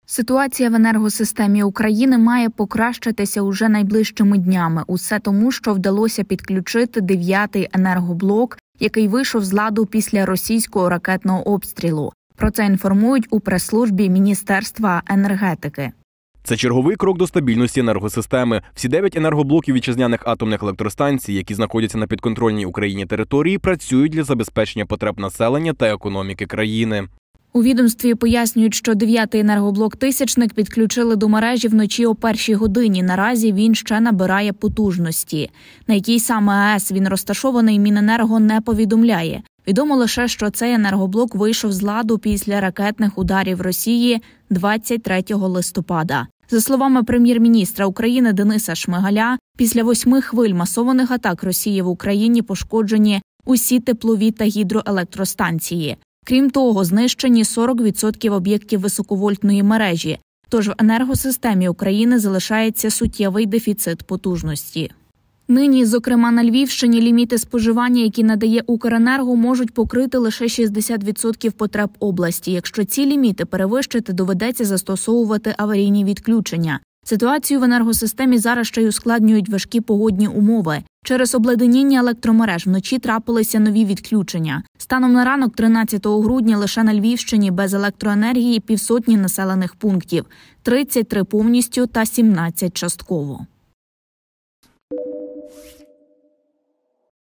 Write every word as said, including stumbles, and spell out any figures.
Ситуація в енергосистемі України має покращитися уже найближчими днями. Усе тому, що вдалося підключити дев'ятий енергоблок, який вийшов з ладу після російського ракетного обстрілу. Про це інформують у прес-службі Міністерства енергетики. Це черговий крок до стабільності енергосистеми. Всі дев'ять енергоблоків вітчизняних атомних електростанцій, які знаходяться на підконтрольній Україні території, працюють для забезпечення потреб населення та економіки країни. У відомстві пояснюють, що дев'ятий енергоблок «Тисячник» підключили до мережі вночі о першій годині. Наразі він ще набирає потужності. На якій саме АЕС він розташований, Міненерго не повідомляє. Відомо лише, що цей енергоблок вийшов з ладу після ракетних ударів Росії двадцять третього листопада. За словами прем'єр-міністра України Дениса Шмигаля, після восьми хвиль масованих атак Росії в Україні пошкоджені усі теплові та гідроелектростанції. Крім того, знищені сорок відсотків об'єктів високовольтної мережі. Тож в енергосистемі України залишається суттєвий дефіцит потужності. Нині, зокрема на Львівщині, ліміти споживання, які надає Укренерго, можуть покрити лише шістдесят відсотків потреб області. Якщо ці ліміти перевищити, доведеться застосовувати аварійні відключення. Ситуацію в енергосистемі зараз ще й ускладнюють важкі погодні умови. Через обледеніння електромереж вночі трапилися нові відключення. Станом на ранок тринадцятого грудня лише на Львівщині без електроенергії півсотні населених пунктів, тридцять три повністю та сімнадцять частково.